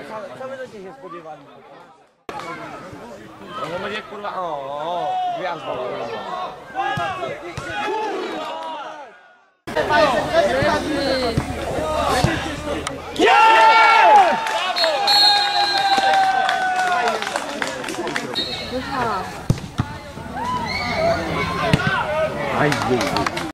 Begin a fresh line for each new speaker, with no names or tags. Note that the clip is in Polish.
Co wy się spodziewali? No będzie kurwa, o, gwiazda.
Aj,